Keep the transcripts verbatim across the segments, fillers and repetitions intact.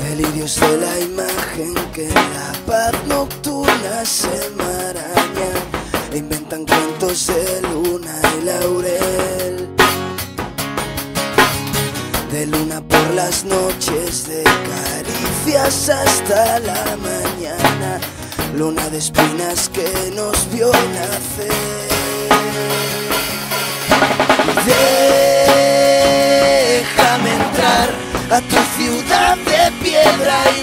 Delirios de la imagen que en la paz nocturna se enmarañan e inventan cuentos de luna y laurel. De luna por las noches, de caricias hasta la mañana, luna de espinas que nos vio nacer. Déjame entrar a tu ciudad de piedra y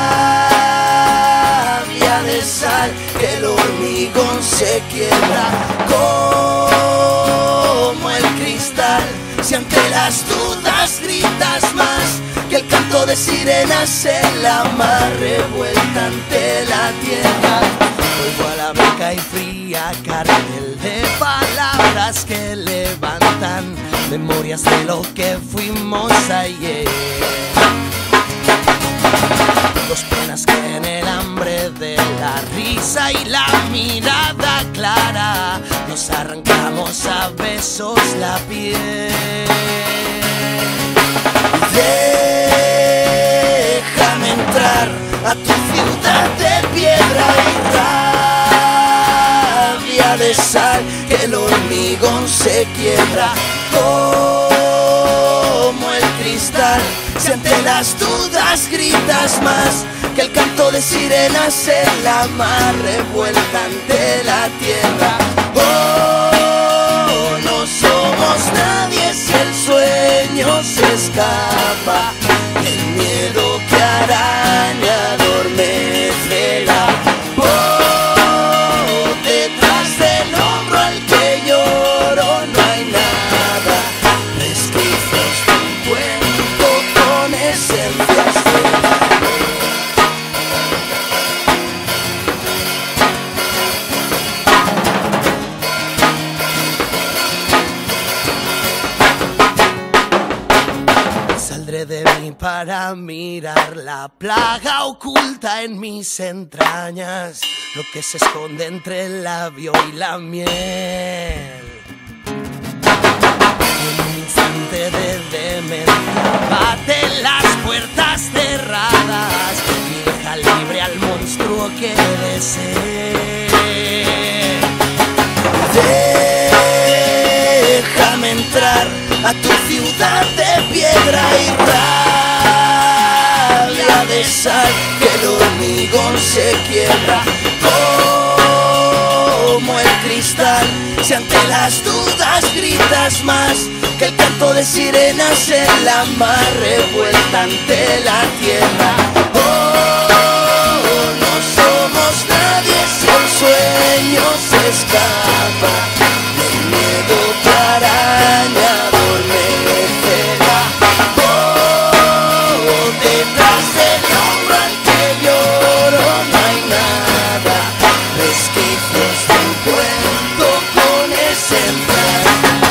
rabia de sal, que el hormigón se quiebra como el cristal. Si ante las dudas gritas más que el canto de sirenas en la mar revuelta ante la tierra, vuelvo a la blanca y fría cartel de palabras que levantan memorias de lo que fuimos ayer. Dos penas que en el hambre de la risa y la mirada clara nos arrancamos a besos la piel. Déjame entrar a tu ciudad de piedra y rabia de sal, que el hormigón se quiebra como el cristal. Si ante las dudas gritas más que el canto de sirenas en la mar revuelta ante la tierra. Oh, no somos nadie si el sueño se escapa, el miedo que araña adormécela. Oh, detrás del hombro al que lloro no hay nada, resquicios de un cuento con esencias de Saldré de mí para mirar la plaga oculta en mis entrañas, lo que se esconde entre el labio y la miel. En un instante de demencia baten las puertas cerradas y deja libre al monstruo que desee. Déjame entrar a tu ciudad de piedra y rabia de sal, que el hormigón se quiebra como el cristal. Si ante las dudas gritas más que el canto de sirenas en la mar revuelta ante la tierra. Oh, no somos nadie si el sueño se escapa del miedo que araña adormécela. Oh, detrás del hombro al que lloro no hay nada, resquicios de un cuento con esencias.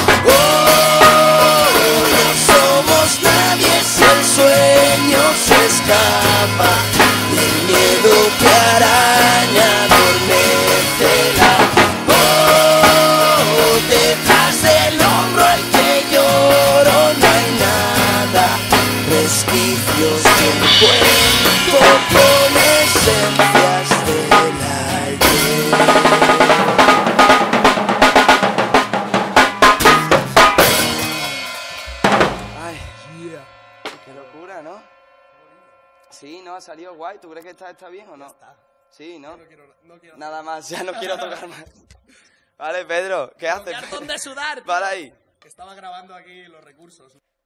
Oh, no somos nadie si el sueño se escapa del miedo que araña adormécela. Oh, detrás del hombro al que lloro no hay nada, resquicios de un cuento con esencias del ayer. Ay, yeah. Qué locura, ¿no? Sí, ¿no? Ha salido guay. ¿Tú crees que esta está bien o no? Ya está. Sí, ¿no? No quiero, no quiero Nada más, ya no quiero tocar más. Vale, Pedro, ¿qué haces? ¿Dónde sudar? Para ahí. Que estaba grabando aquí los recursos.